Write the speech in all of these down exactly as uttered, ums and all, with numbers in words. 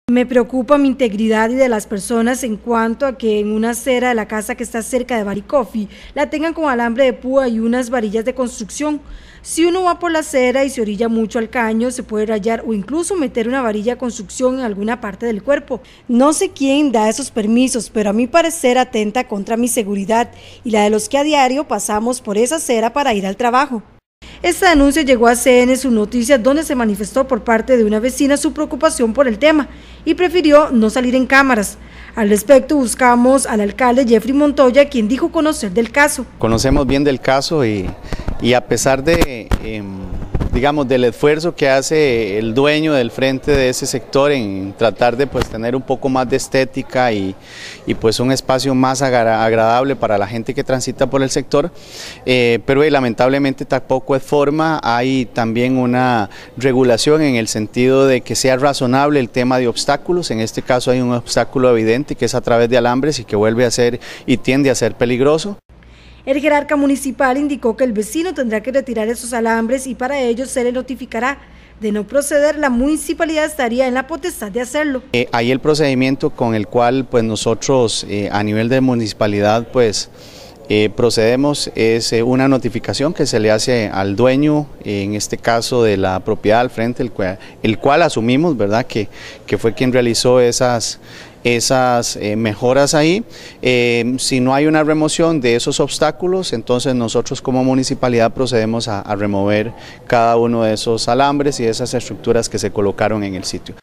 Me preocupa mi integridad y de las personas en cuanto a que en una acera de la casa que está cerca de Baricofi la tengan con alambre de púa y unas varillas de construcción. Si uno va por la acera y se orilla mucho al caño, se puede rayar o incluso meter una varilla de construcción en alguna parte del cuerpo. No sé quién da esos permisos, pero a mi parecer atenta contra mi seguridad y la de los que a diario pasamos por esa acera para ir al trabajo. Esta denuncia llegó a C N Sus Noticias, donde se manifestó por parte de una vecina su preocupación por el tema y prefirió no salir en cámaras. Al respecto buscamos al alcalde Jeffrey Montoya, quien dijo conocer del caso. Conocemos bien del caso y, y a pesar de, eh, digamos, del esfuerzo que hace el dueño del frente de ese sector en tratar de pues tener un poco más de estética y, y pues un espacio más agra agradable para la gente que transita por el sector, eh, pero eh, lamentablemente tampoco es forma. Hay también una regulación en el sentido de que sea razonable el tema de obstáculos. En este caso hay un obstáculo evidente que es a través de alambres y que vuelve a ser y tiende a ser peligroso. El jerarca municipal indicó que el vecino tendrá que retirar esos alambres y para ello se le notificará. De no proceder, la municipalidad estaría en la potestad de hacerlo. Eh, hay el procedimiento con el cual pues nosotros eh, a nivel de municipalidad pues Eh, procedemos, es eh, una notificación que se le hace al dueño, eh, en este caso de la propiedad al frente, el cual, el cual asumimos, ¿verdad?, que, que fue quien realizó esas, esas eh, mejoras ahí. Eh, si no hay una remoción de esos obstáculos, entonces nosotros como municipalidad procedemos a, a remover cada uno de esos alambres y esas estructuras que se colocaron en el sitio.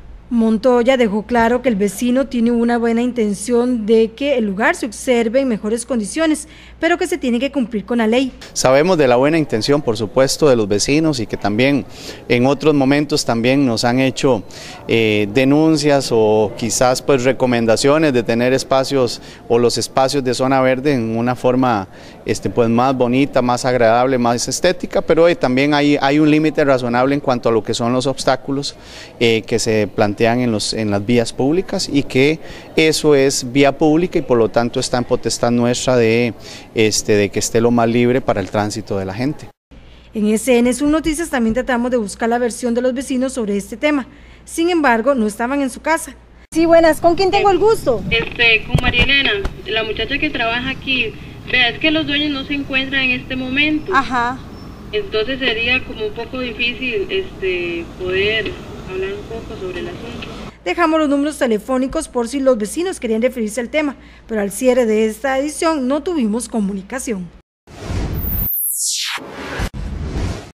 Montoya dejó claro que el vecino tiene una buena intención de que el lugar se observe en mejores condiciones, pero que se tiene que cumplir con la ley. Sabemos de la buena intención, por supuesto, de los vecinos y que también en otros momentos también nos han hecho eh, denuncias o quizás pues recomendaciones de tener espacios o los espacios de zona verde en una forma este, pues más bonita, más agradable, más estética, pero eh, también hay, hay un límite razonable en cuanto a lo que son los obstáculos eh, que se plantean En, los, en las vías públicas y que eso es vía pública y por lo tanto está en potestad nuestra de, este, de que esté lo más libre para el tránsito de la gente. En S N Sus Noticias también tratamos de buscar la versión de los vecinos sobre este tema, sin embargo no estaban en su casa. Sí, buenas, ¿con quién tengo el gusto? Este, con María Elena, la muchacha que trabaja aquí. Vea, es que los dueños no se encuentran en este momento. Ajá. Entonces sería como un poco difícil este, poder hablar un poco sobre el asunto. Dejamos los números telefónicos por si los vecinos querían referirse al tema, pero al cierre de esta edición no tuvimos comunicación.